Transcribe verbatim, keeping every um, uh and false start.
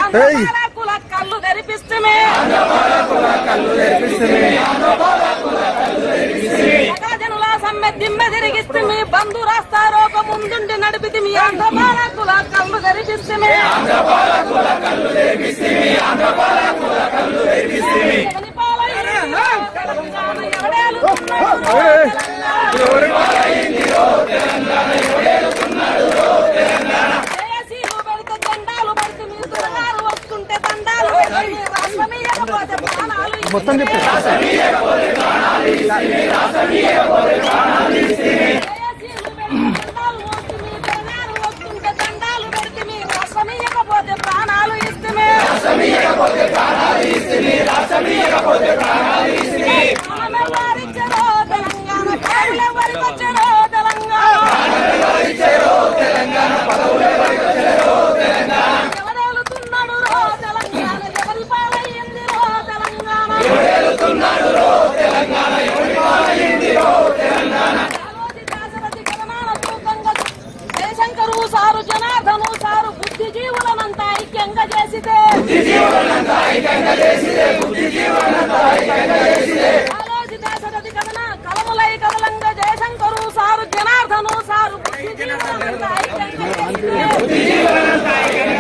కుల కళ్ళు తెరిపిస్తే జనుల సమ్మె దిమ్మె తిరిగిస్తే మీ బంధు రాస్తారో ఒక ముందుండి నడిపితే మీ ఆంధ్రపాల కుల కళ్ళు తెరిపిస్తే మొత్తం రాష్ట్రమీయకపోతే ప్రాణాలు ఇస్తే తెలంగాణ ఎవరెలుతున్నాడు రో తెలంగాణ ఎవరి పాలయ్యింది రో తెలంగాణ దాశరథి గమనాల తూకంగా జయశంకరు సారు జనార్దను సారు బుద్ధిజీవులనంతా ఐక్యంగా చేసితే ఆలోచి దాశరథి గమన కలములై కదలంగా జయశంకరు సారు జనార్దను సారు బుద్ధిజీవులనంతా ఐక్యంగా చేసితే